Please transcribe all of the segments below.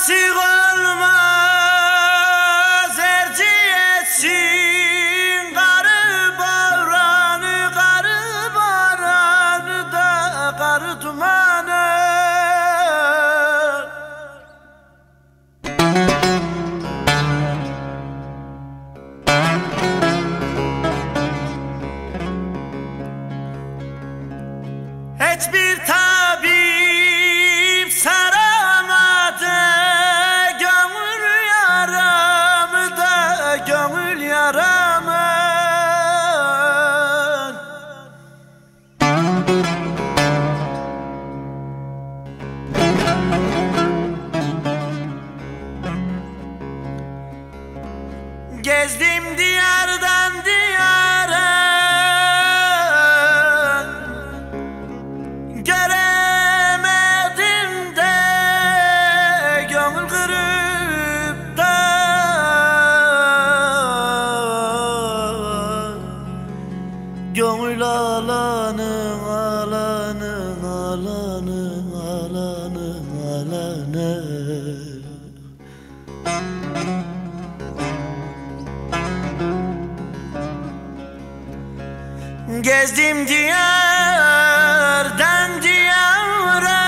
Nasip olmaz erciyetsin karı bağranı da karı dumanı. Hiçbir tabip saramadı gönül yaramı da gönül yaramı. Gezdim diyardan diyara, göremedim de gönül kırıp da gönül alanı alanı alanı alanı alanı. Gezdim diyardan diyara,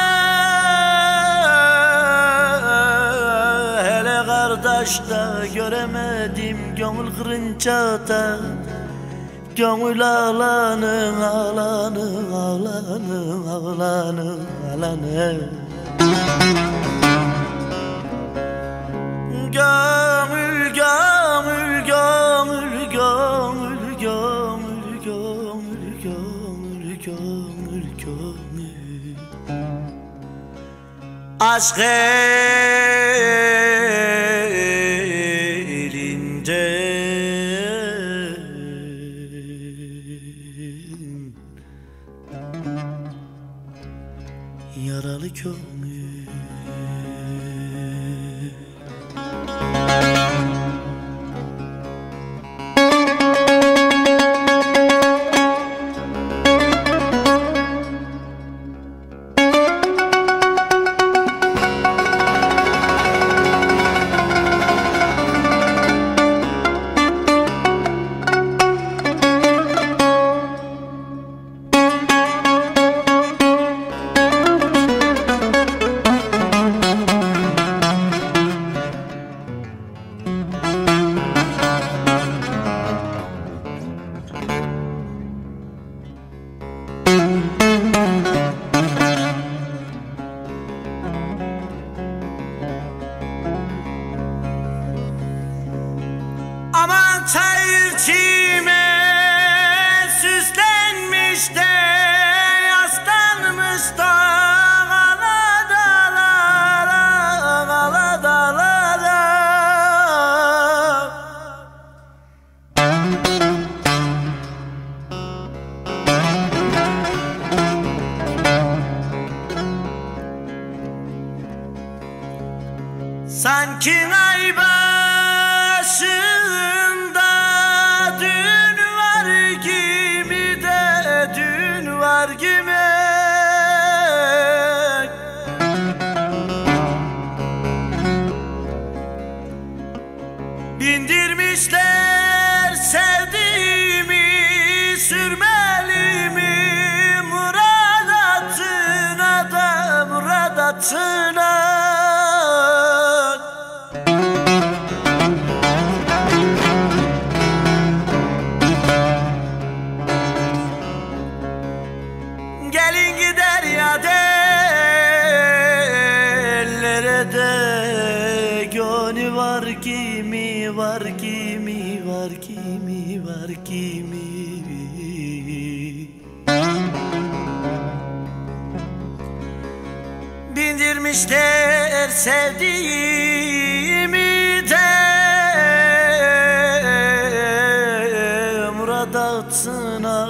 hele kardeş da göremedim gönül kırınca da gönül alanı alanı alanı alanı alanı. Gönül gönül gönül gönül gönül gönül gönül gönül gönül aşk elinde yaralı gönül. Aman çayır çime süslenmiş de yaslanmış da ala dağlara ala dağlara. Sanki ay başında dün var gibi de dün var gibi. Bindirmişler sevdiğimi sürmelimi muradatına da muradatına. Gelin gider ya dellere de gönlü var kimi var kimi var kimi var kimi. Bindirmişler sevdiğimi de muradatına.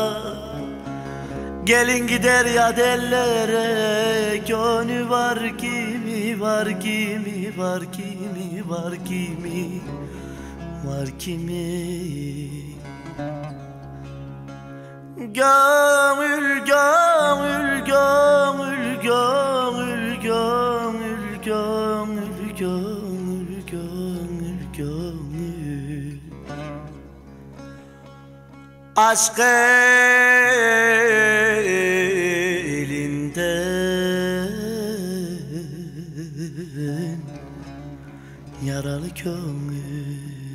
Gelin gider ya dellere gönlü var kimi var kimi var kimi var kimi var kimi. Gönül gönül gönül gönül gönül gönül Aşk elinden yaralı gönül.